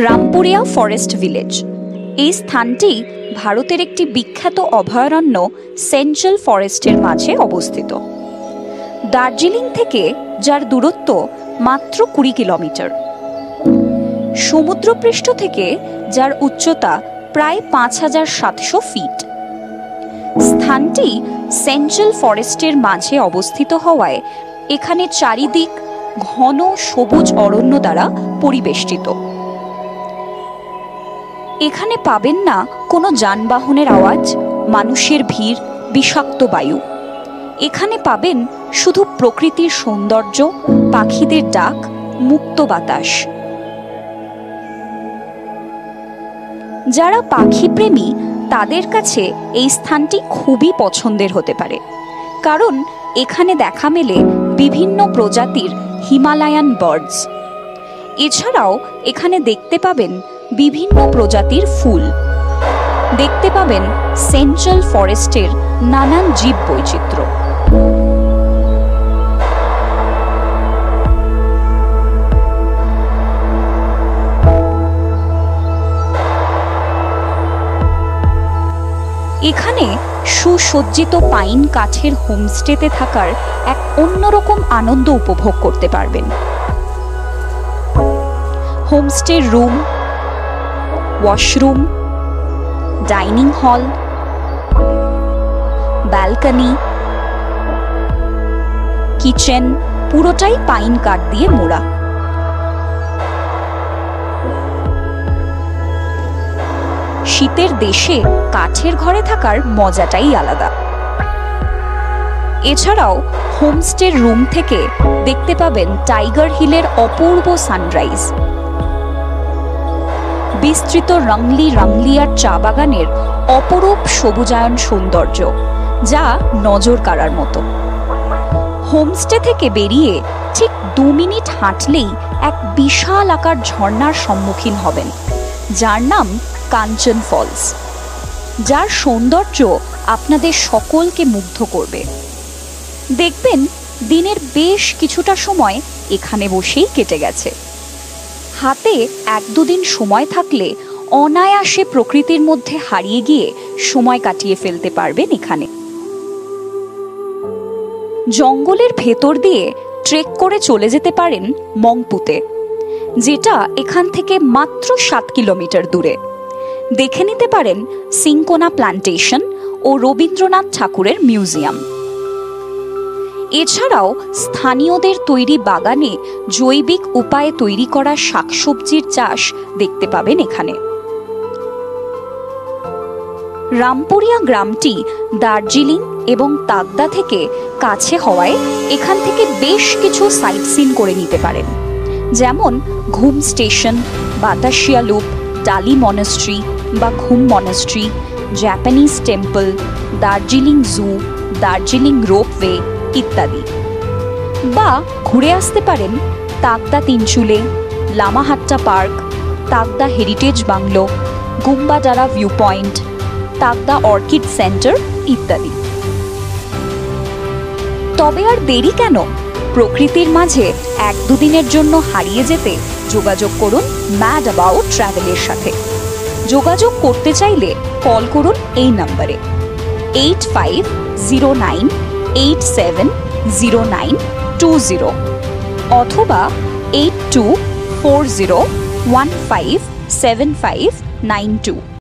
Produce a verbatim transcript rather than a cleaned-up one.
Rampuria forest village এই স্থানটি ভারতের একটি বিখ্যাত অভয়ারণ্য সেন্ট্রাল ফরেস্টের মাঝে অবস্থিত। দার্জিলিং থেকে যার দূরত্ব মাত্র কুড়ি কিলোমিটার, সমুদ্রপৃষ্ঠ থেকে যার উচ্চতা প্রায় পাঁচ হাজার সাতশো ফিট। স্থানটি সেন্ট্রাল ফরেস্টের মাঝে অবস্থিত হওয়ায় এখানে চারিদিক ঘন সবুজ অরণ্য দ্বারা পরিবেষ্টিত। এখানে পাবেন না কোনো যানবাহনের আওয়াজ, মানুষের ভিড়, বিষাক্ত বায়ু। এখানে পাবেন শুধু প্রকৃতির সৌন্দর্য, পাখিদের ডাক, মুক্ত বাতাস। যারা পাখি প্রেমী তাদের কাছে এই স্থানটি খুবই পছন্দের হতে পারে, কারণ এখানে দেখা মেলে বিভিন্ন প্রজাতির হিমালয়ান বার্ডস। এছাড়াও এখানে দেখতে পাবেন বিভিন্ন প্রজাতির ফুল, দেখতে পাবেন সেন্ট্রাল ফরেস্টের নানান জীব বৈচিত্র্য। এখানে সুসজ্জিত পাইন কাঠের হোমস্টেতে থাকার এক অন্যরকম আনন্দ উপভোগ করতে পারবেন। হোমস্টের room, washroom, dining hall, balcony, kitchen পুরোটাই পাইন কাঠ দিয়ে মোড়া। শীতের দেশে কাঠের ঘরে থাকার মজাটাই আলাদা। এছাড়াও হোমস্টের রুম থেকে দেখতে পাবেন টাইগার হিলের অপূর্ব সানরাইজ, বিস্তৃত রংলি রংলিয়ার চা বাগানের অপরূপ সবুজায়ন সৌন্দর্য, যা নজর কাড়ার মতো। হোমস্টে থেকে বেরিয়ে ঠিক দু মিনিট হাঁটলেই এক বিশাল আকার ঝর্ণার সম্মুখীন হবেন, যার নাম কাঞ্চন ফলস, যার সৌন্দর্য আপনাদের সকলকে মুগ্ধ করবে। দেখবেন দিনের বেশ কিছুটা সময় এখানে বসেই কেটে গেছে। হাতে এক দুদিন সময় থাকলে অনায়াসে প্রকৃতির মধ্যে হারিয়ে গিয়ে সময় কাটিয়ে ফেলতে পারবেন এখানে। জঙ্গলের ভেতর দিয়ে ট্রেক করে চলে যেতে পারেন মংপুতে, যেটা এখান থেকে মাত্র সাত কিলোমিটার দূরে। দেখে নিতে পারেন সিংকোনা প্ল্যান্টেশন ও রবীন্দ্রনাথ ঠাকুরের মিউজিয়াম। এছাড়াও স্থানীয়দের তৈরি বাগানে জৈবিক উপায়ে তৈরি করা শাকসবজির চাষ দেখতে পাবেন এখানে। রামপুরিয়া গ্রামটি দার্জিলিং এবং তাকদা থেকে কাছে হওয়ায় এখান থেকে বেশ কিছু সাইট সিন করে নিতে পারেন, যেমন Ghum station, Batasia loop, Dali monastery বা Ghum monastery, Japanese temple, Darjeeling zoo, Darjeeling ropeway ইত্যাদি। বা ঘুরে আসতে পারেন Takdah Tinchuley, Lamahatta park, Takdah heritage bungalow, Gumbadara view point, Takdah orchid centre ইত্যাদি। তবে আর দেরি কেন? প্রকৃতির মাঝে এক দুদিনের জন্য হারিয়ে যেতে যোগাযোগ করুন ম্যাড অ্যাবাউট ট্রাভেলের সাথে। যোগাযোগ করতে চাইলে কল করুন এই নম্বরে eight five zero nine eight seven zero nine two zero অথবা eight two four zero one five seven five nine two.